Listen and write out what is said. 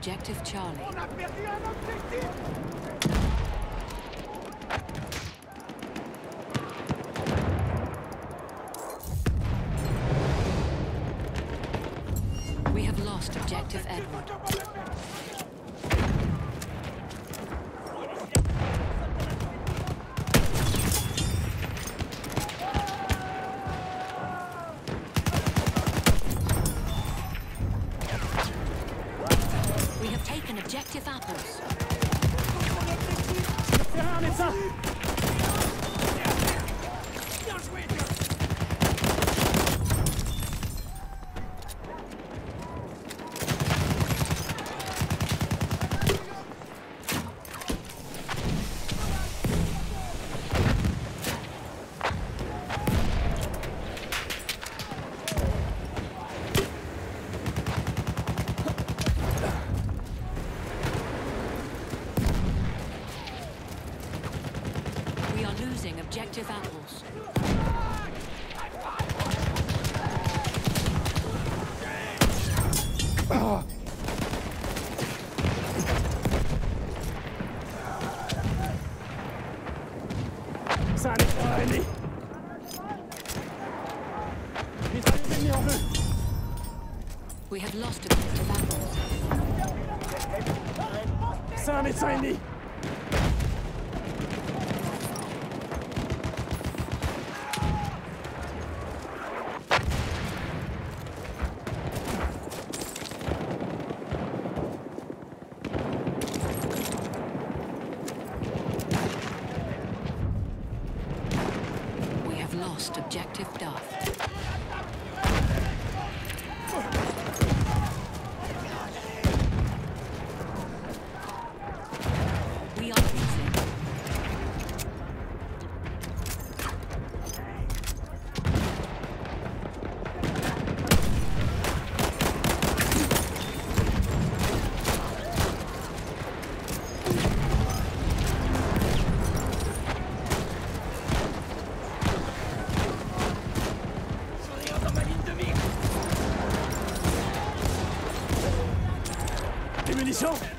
objective Charlie. On a perdu un objectif. We have lost objective Edward. We have taken objective apples. We are losing objective apples. Ça n'est pas ennemi. Mitrailleuse ennemie en vue. We have lost objective apples. C'est un médecin ennemi. We have lost objective Duff. We are losing. Des munitions.